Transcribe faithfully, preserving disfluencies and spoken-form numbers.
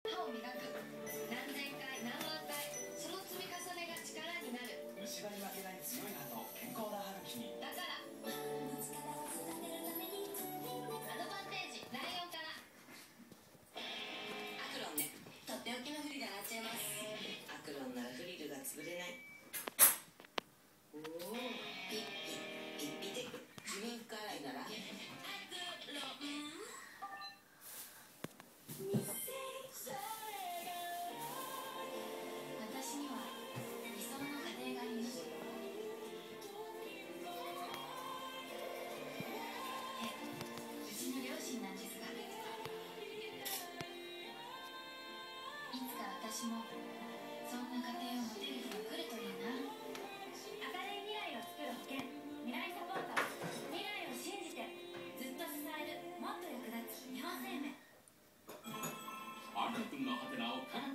歯を磨く。何千回何万回、その積み重ねが力になる。 虫歯に負けない強い歯と健康な歯茎に。 だからアドバンテージライオンから。 アクロンでとっておきのフリル洗っちゃいます。アクロンならフリルが潰れない。おお、ピッピッピッピテク。自分服洗いならアクロン。 私には理想の家庭があります。え、うちの両親なんですが、いつか私もそんな家庭を持てる日が来るといいな。明るい未来を作る保険、未来サポート。未来を信じてずっと支える、もっと役立つ日本生命。 あるくんのハテナを科学